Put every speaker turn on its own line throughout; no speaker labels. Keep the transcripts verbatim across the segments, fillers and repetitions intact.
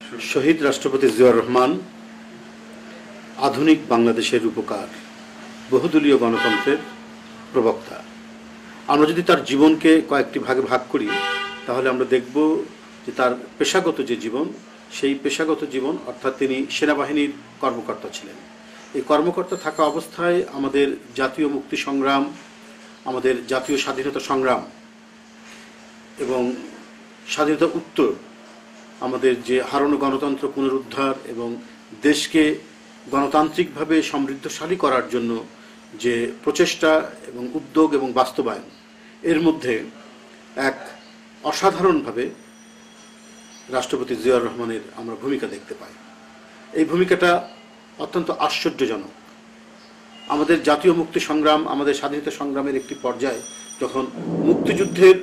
শহীদ রাষ্ট্রপতি জিয়াউর রহমান আধুনিক বাংলাদেশের রূপকার, বহুদলীয় গণতন্ত্রের প্রবক্তা। আমরা যদি তার জীবনকে কয়েকটি ভাগে ভাগ করি তাহলে আমরা দেখব যে তার পেশাগত যে জীবন, সেই পেশাগত জীবন অর্থাৎ তিনি সেনাবাহিনীর কর্মকর্তা ছিলেন। এই কর্মকর্তা থাকা অবস্থায় আমাদের জাতীয় মুক্তি সংগ্রাম, আমাদের জাতীয় স্বাধীনতা সংগ্রাম এবং স্বাধীনতা উত্তর, আমাদের যে হারানো গণতন্ত্র পুনরুদ্ধার এবং দেশকে গণতান্ত্রিকভাবে সমৃদ্ধশালী করার জন্য যে প্রচেষ্টা এবং উদ্যোগ এবং বাস্তবায়ন, এর মধ্যে এক অসাধারণভাবে রাষ্ট্রপতি জিয়াউর রহমানের আমরা ভূমিকা দেখতে পাই। এই ভূমিকাটা অত্যন্ত আশ্চর্যজনক। আমাদের জাতীয় মুক্তি সংগ্রাম, আমাদের স্বাধীনতা সংগ্রামের একটি পর্যায়ে যখন মুক্তিযুদ্ধের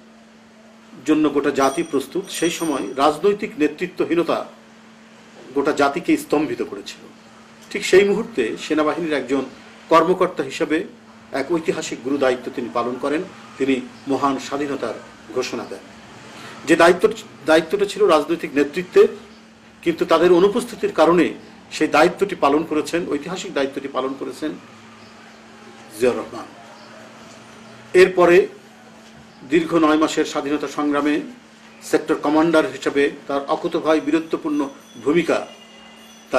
জন্য গোটা জাতি প্রস্তুত, সেই সময় রাজনৈতিক নেতৃত্বহীনতা গোটা জাতিকে স্তম্ভিত করেছিল। ঠিক সেই মুহূর্তে সেনাবাহিনীর একজন কর্মকর্তা হিসেবে এক ঐতিহাসিক গুরু দায়িত্ব তিনি পালন করেন। তিনি মহান স্বাধীনতার ঘোষণা দেন। যে দায়িত্ব দায়িত্বটা ছিল রাজনৈতিক নেতৃত্বের, কিন্তু তাদের অনুপস্থিতির কারণে সেই দায়িত্বটি পালন করেছেন, ঐতিহাসিক দায়িত্বটি পালন করেছেন জিয়াউর রহমান। এরপরে দীর্ঘ নয় মাসের স্বাধীনতা সংগ্রামে সেক্টর কমান্ডার হিসেবে তার অকুতোভয় বীরত্বপূর্ণ ভূমিকা, তা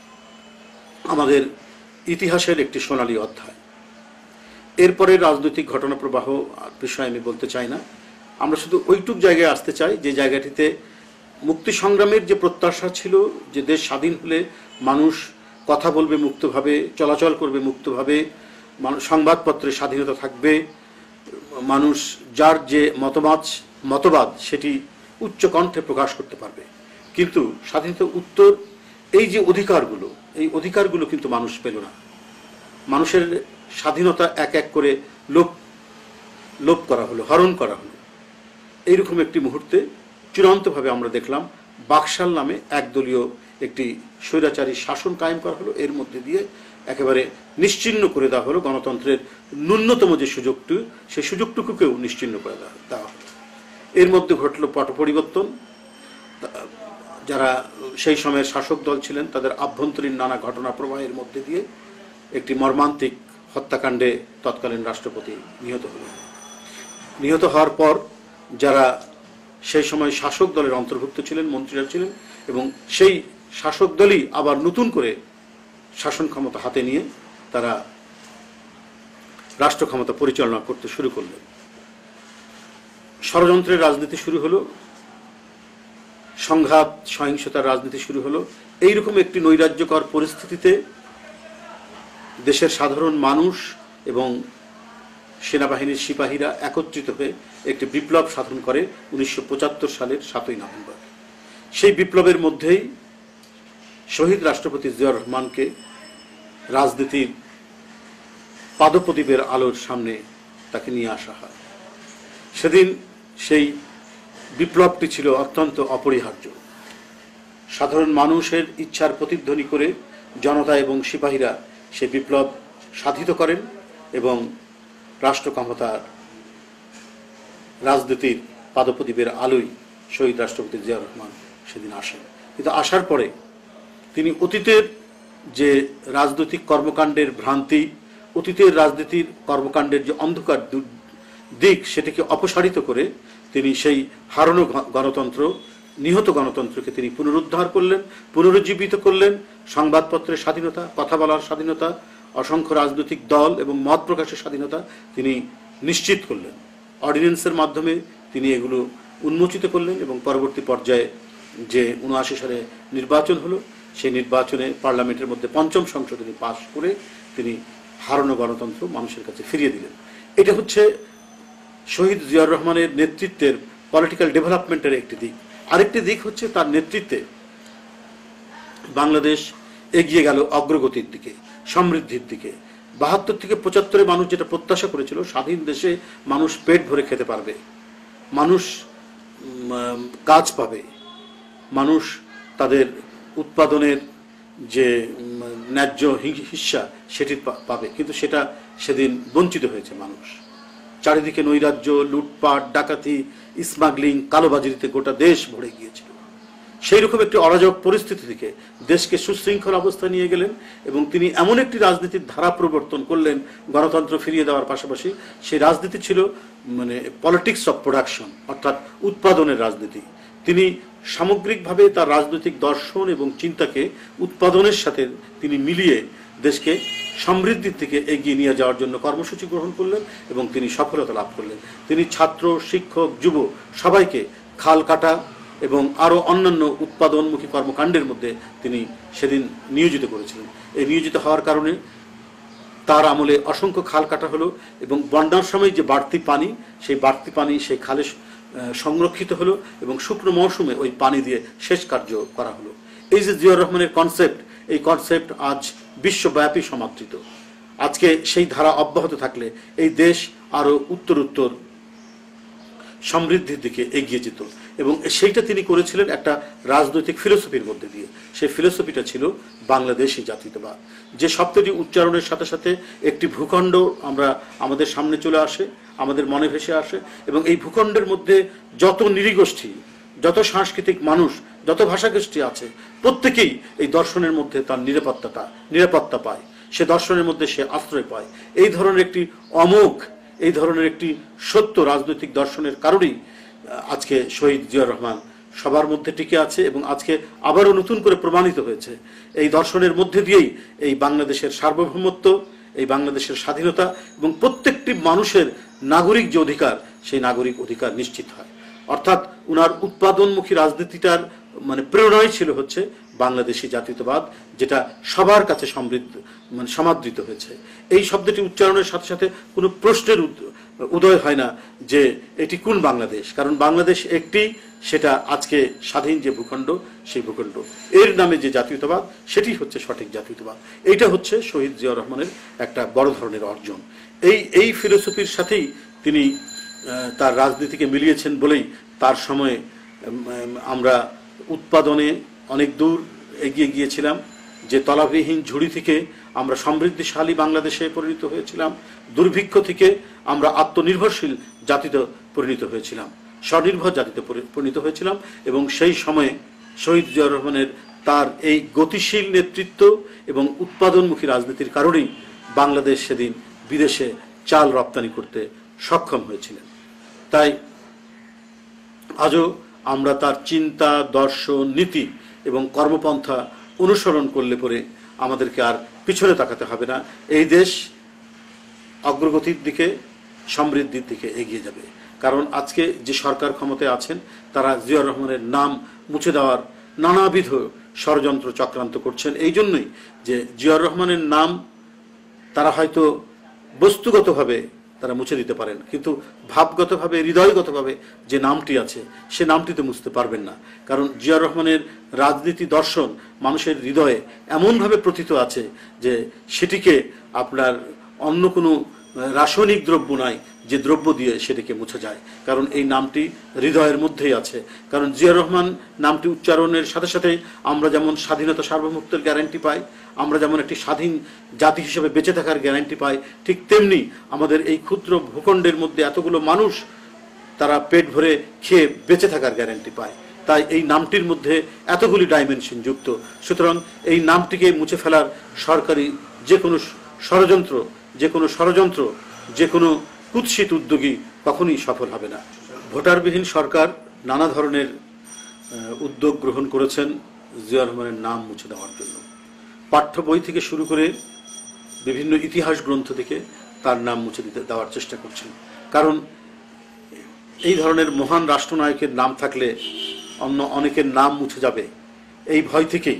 আমাদের ইতিহাসের একটি সোনালী অধ্যায়। এরপরে রাজনৈতিক ঘটনা প্রবাহ বিষয়ে আমি বলতে চাই না। আমরা শুধু ওইটুক জায়গায় আসতে চাই যে জায়গাটিতে মুক্তি সংগ্রামের যে প্রত্যাশা ছিল, যে দেশ স্বাধীন হলে মানুষ কথা বলবে মুক্তভাবে, চলাচল করবে মুক্তভাবে, মানুষ সংবাদপত্রের স্বাধীনতা থাকবে, মানুষ যার যে মতবাদ মতবাদ সেটি উচ্চ কণ্ঠে প্রকাশ করতে পারবে। কিন্তু স্বাধীনতা উত্তর এই যে অধিকারগুলো, এই অধিকারগুলো কিন্তু মানুষ পেল না। মানুষের স্বাধীনতা এক এক করে লোপ লোপ করা হলো, হরণ করা হলো। এইরকম একটি মুহূর্তে চূড়ান্তভাবে আমরা দেখলাম বাকশাল নামে একদলীয় একটি স্বৈরাচারী শাসন কায়েম করা হলো। এর মধ্যে দিয়ে একেবারে নিশ্চিহ্ন করে দেওয়া হলো গণতন্ত্রের ন্যূনতম যে সুযোগটি, সেই সুযোগটুকুকেও নিশ্চিহ্ন করে দেওয়া হলো। এর মধ্যে ঘটল পট পরিবর্তন। যারা সেই সময়ের শাসক দল ছিলেন তাদের আভ্যন্তরীণ নানা ঘটনা প্রবাহের মধ্যে দিয়ে একটি মর্মান্তিক হত্যাকাণ্ডে তৎকালীন রাষ্ট্রপতি নিহত হলেন। নিহত হওয়ার পর যারা সেই সময় শাসক দলের অন্তর্ভুক্ত ছিলেন, মন্ত্রীরা ছিলেন, এবং সেই শাসক দলই আবার নতুন করে শাসন ক্ষমতা হাতে নিয়ে তারা রাষ্ট্র ক্ষমতা পরিচালনা করতে শুরু করলেন। ষড়যন্ত্রের রাজনীতি শুরু হলো, সংঘাত সহিংসতার রাজনীতি শুরু হলো। এইরকম একটি নৈরাজ্যকর পরিস্থিতিতে দেশের সাধারণ মানুষ এবং সেনাবাহিনীর সিপাহীরা একত্রিত হয়ে একটি বিপ্লব সাধন করে উনিশশো পঁচাত্তর সালের সাতই নভেম্বর। সেই বিপ্লবের মধ্যেই শহীদ রাষ্ট্রপতি জিয়াউর রহমানকে রাজনীতির পাদপ্রদীপের আলোর সামনে তাকে নিয়ে আসা হয়। সেদিন সেই বিপ্লবটি ছিল অত্যন্ত অপরিহার্য। সাধারণ মানুষের ইচ্ছার প্রতিধ্বনি করে জনতা এবং সিপাহীরা সেই বিপ্লব সাধিত করেন এবং রাষ্ট্র ক্ষমতার রাজনীতির পাদপ্রদীপের আলোয় শহীদ রাষ্ট্রপতি জিয়াউর রহমান সেদিন আসেন। কিন্তু আসার পরে তিনি অতীতের যে রাজনৈতিক কর্মকাণ্ডের ভ্রান্তি, অতীতের রাজনীতির কর্মকাণ্ডের যে অন্ধকার দিক, সেটিকে অপসারিত করে তিনি সেই হারানো গণতন্ত্র, নিহত গণতন্ত্রকে তিনি পুনরুদ্ধার করলেন, পুনরুজ্জীবিত করলেন। সংবাদপত্রের স্বাধীনতা, কথা বলার স্বাধীনতা, অসংখ্য রাজনৈতিক দল এবং মত প্রকাশের স্বাধীনতা তিনি নিশ্চিত করলেন। অর্ডিন্যান্সের মাধ্যমে তিনি এগুলো উন্মোচিত করলেন এবং পরবর্তী পর্যায়ে যে উনআশি সালে নির্বাচন হলো, সেই নির্বাচনে পার্লামেন্টের মধ্যে পঞ্চম সংশোধনী পাশ করে তিনি হারানো গণতন্ত্র মানুষের কাছে ফিরিয়ে দিলেন। এটা হচ্ছে শহীদ জিয়াউর রহমানের নেতৃত্বের পলিটিক্যাল ডেভেলপমেন্টের একটি দিক। আরেকটি দিক হচ্ছে তার নেতৃত্বে বাংলাদেশ এগিয়ে গেল অগ্রগতির দিকে, সমৃদ্ধির দিকে। বাহাত্তর থেকে পঁচাত্তরে মানুষ যেটা প্রত্যাশা করেছিল, স্বাধীন দেশে মানুষ পেট ভরে খেতে পারবে, মানুষ কাজ পাবে, মানুষ তাদের উৎপাদনের যে ন্যায্য হিস্সা সেটি পাবে, কিন্তু সেটা সেদিন বঞ্চিত হয়েছে মানুষ। চারিদিকে নৈরাজ্য, লুটপাট, ডাকাতি, স্মাগলিং, কালোবাজারিতে গোটা দেশ ভরে গিয়েছিল। সেই রকম একটি অরাজক পরিস্থিতি থেকে দেশকে সুশৃঙ্খল অবস্থায় নিয়ে গেলেন এবং তিনি এমন একটি রাজনীতির ধারা প্রবর্তন করলেন গণতন্ত্র ফিরিয়ে দেওয়ার পাশাপাশি। সেই রাজনীতি ছিল মানে পলিটিক্স অফ প্রোডাকশন, অর্থাৎ উৎপাদনের রাজনীতি। তিনি সামগ্রিকভাবে তার রাজনৈতিক দর্শন এবং চিন্তাকে উৎপাদনের সাথে তিনি মিলিয়ে দেশকে সমৃদ্ধির দিকে এগিয়ে নিয়ে যাওয়ার জন্য কর্মসূচি গ্রহণ করলেন এবং তিনি সফলতা লাভ করলেন। তিনি ছাত্র, শিক্ষক, যুব সবাইকে খাল কাটা এবং আরও অন্যান্য উৎপাদনমুখী কর্মকাণ্ডের মধ্যে তিনি সেদিন নিয়োজিত করেছিলেন। এই নিয়োজিত হওয়ার কারণে তার আমলে অসংখ্য খাল কাটা হলো এবং বন্যার সময় যে বাড়তি পানি, সেই বাড়তি পানি সেই খালে সংরক্ষিত হলো এবং শুকনো মৌসুমে ওই পানি দিয়ে সেচ কার্য করা হলো। এই যে জিয়াউর রহমানের কনসেপ্ট, এই কনসেপ্ট আজ বিশ্বব্যাপী সমাদৃত। আজকে সেই ধারা অব্যাহত থাকলে এই দেশ আরো উত্তর উত্তর সমৃদ্ধির দিকে এগিয়ে যেত এবং সেইটা তিনি করেছিলেন একটা রাজনৈতিক ফিলোসফির মধ্যে দিয়ে। সেই ফিলোসফিটা ছিল বাংলাদেশি জাতীয়তাবাদ, যে শব্দটি উচ্চারণের সাথে সাথে একটি ভূখণ্ড আমরা আমাদের সামনে চলে আসে, আমাদের মনে ভেসে আসে এবং এই ভূখণ্ডের মধ্যে যত নৃগোষ্ঠী, যত সাংস্কৃতিক মানুষ, যত ভাষাগোষ্ঠী আছে প্রত্যেকেই এই দর্শনের মধ্যে তার নিরাপত্তাটা নিরাপত্তা পায়, সে দর্শনের মধ্যে সে আশ্রয় পায়। এই ধরনের একটি অমোঘ, এই ধরনের একটি সত্য রাজনৈতিক দর্শনের কারণেই আজকে শহীদ জিয়াউর রহমান সবার মধ্যে টিকে আছে এবং আজকে আবারও নতুন করে প্রমাণিত হয়েছে। এই দর্শনের মধ্যে দিয়েই এই বাংলাদেশের সার্বভৌমত্ব, এই বাংলাদেশের স্বাধীনতা এবং প্রত্যেকটি মানুষের নাগরিক যে অধিকার, সেই নাগরিক অধিকার নিশ্চিত হয়। অর্থাৎ উনার উৎপাদনমুখী রাজনীতিটার মানে প্রেরণাই ছিল হচ্ছে বাংলাদেশি জাতীয়তাবাদ, যেটা সবার কাছে সমৃদ্ধ মানে সমাদৃত হয়েছে। এই শব্দটি উচ্চারণের সাথে সাথে কোনো প্রশ্নের উদয় হয় না যে এটি কোন বাংলাদেশ, কারণ বাংলাদেশ একটি, সেটা আজকে স্বাধীন যে ভূখণ্ড সেই ভূখণ্ড, এর নামে যে জাতীয়তাবাদ সেটি হচ্ছে সঠিক জাতীয়তাবাদ। এইটা হচ্ছে শহীদ জিয়াউর রহমানের একটা বড় ধরনের অর্জন। এই এই ফিলোসফির সাথেই তিনি তার রাজনীতিকে মিলিয়েছেন বলেই তার সময়ে আমরা উৎপাদনে অনেক দূর এগিয়ে গিয়েছিলাম, যে তলাবিহীন ঝুড়ি থেকে আমরা সমৃদ্ধিশালী বাংলাদেশে পরিণত হয়েছিলাম, দুর্ভিক্ষ থেকে আমরা আত্মনির্ভরশীল জাতিতে পরিণত হয়েছিলাম, স্বনির্ভর জাতিতে পরিণত হয়েছিলাম। এবং সেই সময়ে শহীদ জিয়াউর রহমানের তার এই গতিশীল নেতৃত্ব এবং উৎপাদনমুখী রাজনীতির কারণেই বাংলাদেশ সেদিন বিদেশে চাল রপ্তানি করতে সক্ষম হয়েছিলেন। তাই আজও আমরা তার চিন্তা, দর্শন, নীতি এবং কর্মপন্থা অনুসরণ করলে পরে আমাদেরকে আর পিছনে তাকাতে হবে না। এই দেশ অগ্রগতির দিকে, সমৃদ্ধির দিকে এগিয়ে যাবে। কারণ আজকে যে সরকার ক্ষমতায় আছেন তারা জিয়াউর রহমানের নাম মুছে দেওয়ার নানাবিধ ষড়যন্ত্র চক্রান্ত করছেন। এই জন্যই যে জিয়াউর রহমানের নাম তারা হয়তো বস্তুগতভাবে তারা মুছে দিতে পারেন, কিন্তু ভাবগতভাবে, হৃদয়গতভাবে যে নামটি আছে সে নামটি তো মুছতে পারবেন না। কারণ জিয়াউর রহমানের রাজনীতি দর্শন মানুষের হৃদয়ে এমনভাবে প্রথিত আছে যে সেটিকে আপনার অন্য কোনো রাসায়নিক দ্রব্য নাই যে দ্রব্য দিয়ে সেটিকে মুছে যায়, কারণ এই নামটি হৃদয়ের মধ্যেই আছে। কারণ জিয়াউর রহমান নামটি উচ্চারণের সাথে সাথে আমরা যেমন স্বাধীনতা সার্বভৌমত্বের গ্যারান্টি পাই, আমরা যেমন একটি স্বাধীন জাতি হিসেবে বেঁচে থাকার গ্যারান্টি পাই, ঠিক তেমনি আমাদের এই ক্ষুদ্র ভূখণ্ডের মধ্যে এতগুলো মানুষ তারা পেট ভরে খেয়ে বেঁচে থাকার গ্যারান্টি পায়। তাই এই নামটির মধ্যে এতগুলি ডাইমেনশন যুক্ত। সুতরাং এই নামটিকে মুছে ফেলার সরকারি যে কোনো ষড়যন্ত্র যে কোনো ষড়যন্ত্র যে কোনো কুৎসিত উদ্যোগী কখনোই সফল হবে না। ভোটারবিহীন সরকার নানা ধরনের উদ্যোগ গ্রহণ করেছেন জিয়াউর রহমানের নাম মুছে দেওয়ার জন্য। পাঠ্য বই থেকে শুরু করে বিভিন্ন ইতিহাস গ্রন্থ থেকে তার নাম মুছে দিতে দেওয়ার চেষ্টা করছেন। কারণ এই ধরনের মহান রাষ্ট্রনায়কের নাম থাকলে অন্য অনেকের নাম মুছে যাবে, এই ভয় থেকেই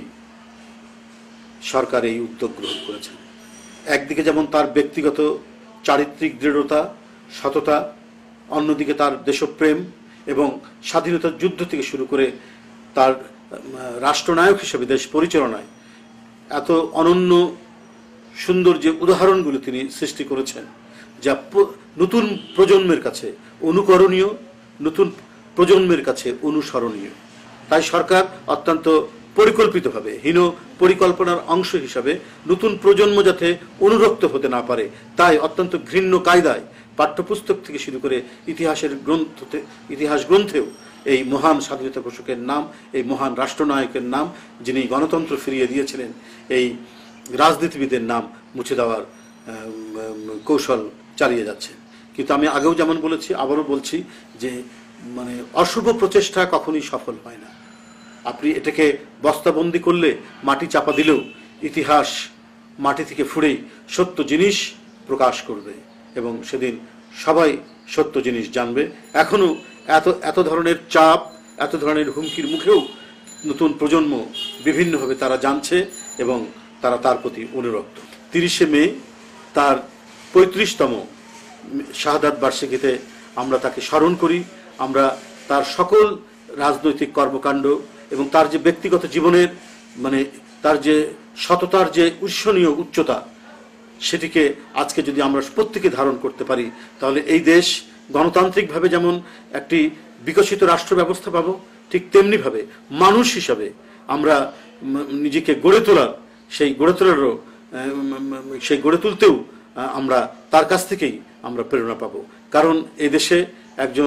সরকার এই উদ্যোগ গ্রহণ করেছেন। একদিকে যেমন তার ব্যক্তিগত চারিত্রিক দৃঢ়তা, সততা, অন্যদিকে তার দেশপ্রেম এবং স্বাধীনতার যুদ্ধ থেকে শুরু করে তার রাষ্ট্রনায়ক হিসেবে দেশ পরিচালনায় এত অনন্য সুন্দর যে উদাহরণগুলো তিনি সৃষ্টি করেছেন, যা নতুন প্রজন্মের কাছে অনুকরণীয়, নতুন প্রজন্মের কাছে অনুসরণীয়। তাই সরকার অত্যন্ত পরিকল্পিতভাবে, হীন পরিকল্পনার অংশ হিসাবে নতুন প্রজন্ম যাতে অনুরক্ত হতে না পারে, তাই অত্যন্ত ঘৃণ্য কায়দায় পাঠ্যপুস্তক থেকে শুরু করে ইতিহাসের গ্রন্থতে ইতিহাস গ্রন্থেও এই মহান স্বাধীনতা ঘোষকের নাম, এই মহান রাষ্ট্রনায়কের নাম, যিনি গণতন্ত্র ফিরিয়ে দিয়েছিলেন, এই রাজনীতিবিদের নাম মুছে দেওয়ার কৌশল চালিয়ে যাচ্ছে। কিন্তু আমি আগেও যেমন বলেছি, আবারও বলছি যে মানে অশুভ প্রচেষ্টা কখনোই সফল হয় না। আপনি এটাকে বস্তাবন্দি করলে, মাটি চাপা দিলেও ইতিহাস মাটি থেকে ফুঁড়েই সত্য জিনিস প্রকাশ করবে এবং সেদিন সবাই সত্য জিনিস জানবে। এখনো এত এত ধরনের চাপ, এত ধরনের হুমকির মুখেও নতুন প্রজন্ম বিভিন্নভাবে তারা জানছে এবং তারা তার প্রতি অনুরক্ত। তিরিশে মে তার পঁয়ত্রিশতম শাহাদাত বার্ষিকীতে আমরা তাকে স্মরণ করি। আমরা তার সকল রাজনৈতিক কর্মকাণ্ড এবং তার যে ব্যক্তিগত জীবনের মানে তার যে সততার যে ঈর্ষণীয় উচ্চতা, সেটিকে আজকে যদি আমরা প্রত্যেকে ধারণ করতে পারি, তাহলে এই দেশ গণতান্ত্রিকভাবে যেমন একটি বিকশিত রাষ্ট্র ব্যবস্থা পাবো, ঠিক তেমনিভাবে মানুষ হিসাবে আমরা নিজেকে গড়ে তোলার সেই গড়ে তোলারও সেই গড়ে তুলতেও আমরা তার কাছ থেকেই আমরা প্রেরণা পাবো। কারণ এই দেশে একজন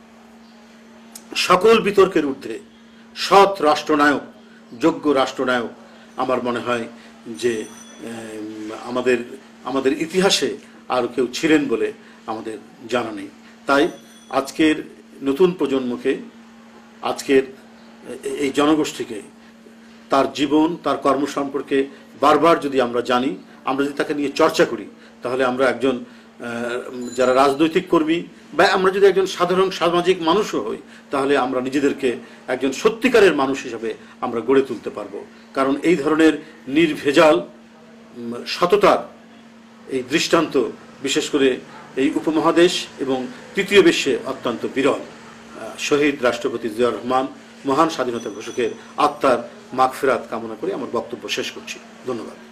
সকল বিতর্কের ঊর্ধ্বে সৎ রাষ্ট্রনায়ক, যোগ্য রাষ্ট্রনায়ক আমার মনে হয় যে আমাদের আমাদের ইতিহাসে আর কেউ ছিলেন বলে আমাদের জানা নেই। তাই আজকের নতুন প্রজন্মকে, আজকের এই জনগোষ্ঠীকে তার জীবন, তার কর্ম সম্পর্কে বারবার যদি আমরা জানি, আমরা যদি তাকে নিয়ে চর্চা করি, তাহলে আমরা একজন যারা রাজনৈতিক কর্মী বা আমরা যদি একজন সাধারণ সামাজিক মানুষও হই, তাহলে আমরা নিজেদেরকে একজন সত্যিকারের মানুষ হিসাবে আমরা গড়ে তুলতে পারবো। কারণ এই ধরনের নির্ভেজাল সততার এই দৃষ্টান্ত বিশেষ করে এই উপমহাদেশ এবং তৃতীয় বিশ্বে অত্যন্ত বিরল। শহীদ রাষ্ট্রপতি জিয়াউর রহমান মহান স্বাধীনতা ঘোষকের আত্মার মাগফিরাত কামনা করে আমার বক্তব্য শেষ করছি। ধন্যবাদ।